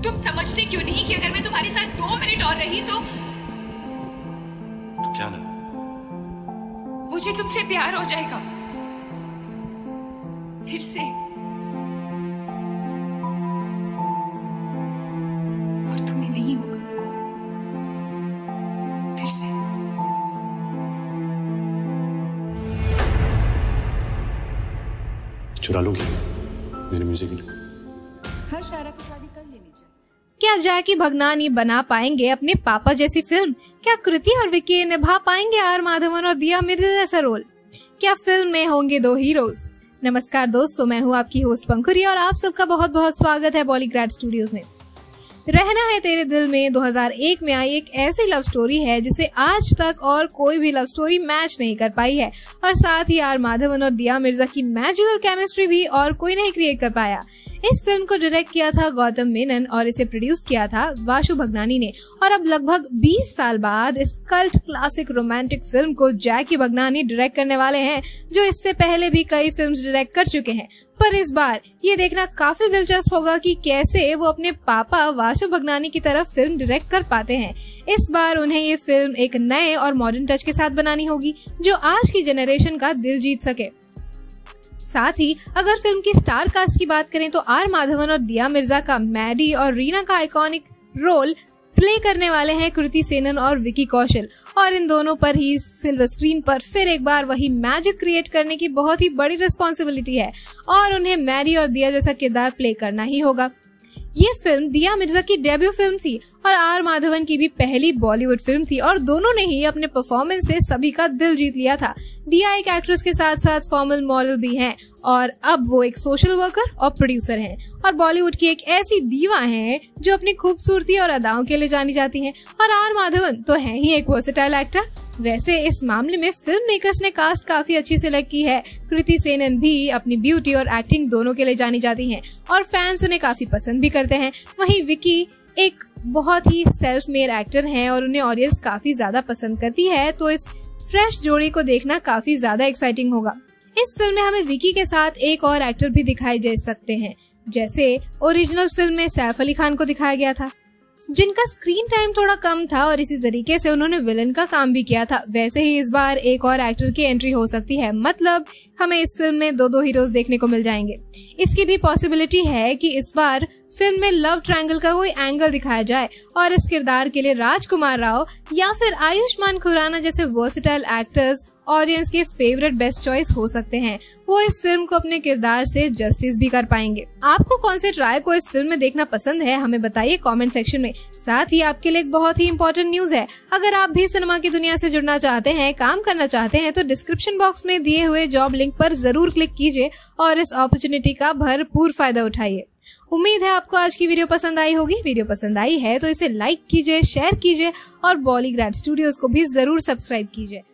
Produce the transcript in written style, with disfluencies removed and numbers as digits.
तुम समझते क्यों नहीं कि अगर मैं तुम्हारे साथ 2 मिनट और रही तो क्या ना, मुझे तुमसे प्यार हो जाएगा फिर से, और तुम्हें नहीं होगा फिर से। चुरा लोगी मेरे म्यूजिक की? हर शायरा की शादी कर लेनी चाहिए। क्या जैकी भगनानी बना पाएंगे अपने पापा जैसी फिल्म? क्या कृति और विकी निभा पाएंगे आर माधवन और दिया मिर्जा जैसा रोल? क्या फिल्म में होंगे 2 हीरोज? नमस्कार दोस्तों, मैं हूँ आपकी होस्ट पंखुरी और आप सबका बहुत बहुत स्वागत है बॉलीग्रैड स्टूडियोज में। रहना है तेरे दिल में 2001 में आई एक ऐसी लव स्टोरी है जिसे आज तक और कोई भी लव स्टोरी मैच नहीं कर पाई है, और साथ ही आर माधवन और दिया मिर्जा की मैजिकल केमिस्ट्री भी और कोई नहीं क्रिएट कर पाया। इस फिल्म को डायरेक्ट किया था गौतम मेनन और इसे प्रोड्यूस किया था वाशु भगनानी ने, और अब लगभग 20 साल बाद इस कल्ट क्लासिक रोमांटिक फिल्म को जैकी भगनानी डायरेक्ट करने वाले हैं, जो इससे पहले भी कई फिल्म्स डायरेक्ट कर चुके हैं। पर इस बार ये देखना काफी दिलचस्प होगा कि कैसे वो अपने पापा वाशु भगनानी की तरफ फिल्म डायरेक्ट कर पाते हैं। इस बार उन्हें ये फिल्म एक नए और मॉडर्न टच के साथ बनानी होगी जो आज की जनरेशन का दिल जीत सके। साथ ही अगर फिल्म की स्टार कास्ट की बात करें तो आर माधवन और दिया मिर्जा का मैडी और रीना का आइकॉनिक रोल प्ले करने वाले हैं कृति सेनन और विकी कौशल, और इन दोनों पर ही सिल्वर स्क्रीन पर फिर एक बार वही मैजिक क्रिएट करने की बहुत ही बड़ी रिस्पॉन्सिबिलिटी है, और उन्हें मैडी और दिया जैसा किरदार प्ले करना ही होगा। ये फिल्म दिया मिर्जा की डेब्यू फिल्म थी और आर माधवन की भी पहली बॉलीवुड फिल्म थी, और दोनों ने ही अपने परफॉर्मेंस से सभी का दिल जीत लिया था। दिया एक एक्ट्रेस के साथ साथ फॉर्मल मॉडल भी हैं, और अब वो एक सोशल वर्कर और प्रोड्यूसर हैं, और बॉलीवुड की एक ऐसी दीवा हैं जो अपनी खूबसूरती और अदाओं के लिए जानी जाती हैं। और आर माधवन तो है ही एक वर्सेटाइल एक्टर। वैसे इस मामले में फिल्म मेकर्स ने कास्ट काफी अच्छी सिलेक्ट की है। कृति सेनन भी अपनी ब्यूटी और एक्टिंग दोनों के लिए जानी जाती हैं, और फैंस उन्हें काफी पसंद भी करते हैं। वहीं विकी एक बहुत ही सेल्फ मेड एक्टर हैं और उन्हें ऑडियंस काफी ज्यादा पसंद करती है, तो इस फ्रेश जोड़ी को देखना काफी ज्यादा एक्साइटिंग होगा। इस फिल्म में हमें विकी के साथ एक और एक्टर भी दिखाई दे सकते हैं, जैसे ओरिजिनल फिल्म में सैफ अली खान को दिखाया गया था, जिनका स्क्रीन टाइम थोड़ा कम था और इसी तरीके से उन्होंने विलन का काम भी किया था। वैसे ही इस बार एक और एक्टर की एंट्री हो सकती है, मतलब हमें इस फिल्म में 2 हीरोज देखने को मिल जाएंगे। इसकी भी पॉसिबिलिटी है कि इस बार फिल्म में लव ट्रायंगल का कोई एंगल दिखाया जाए और इस किरदार के लिए राजकुमार राव या फिर आयुष्मान खुराना जैसे वर्सेटाइल एक्टर्स ऑडियंस के फेवरेट बेस्ट चॉइस हो सकते हैं। वो इस फिल्म को अपने किरदार से जस्टिस भी कर पाएंगे। आपको कौन से ट्राई को इस फिल्म में देखना पसंद है, हमें बताइए कमेंट सेक्शन में। साथ ही आपके लिए एक बहुत ही इंपॉर्टेंट न्यूज है, अगर आप भी सिनेमा की दुनिया से जुड़ना चाहते हैं, काम करना चाहते हैं, तो डिस्क्रिप्शन बॉक्स में दिए हुए जॉब लिंक पर जरूर क्लिक कीजिए और इस अपॉर्चुनिटी का भरपूर फायदा उठाइए। उम्मीद है आपको आज की वीडियो पसंद आई होगी। वीडियो पसंद आई है तो इसे लाइक कीजिए, शेयर कीजिए और बॉलीग्रैड स्टूडियोज को भी जरूर सब्सक्राइब कीजिए।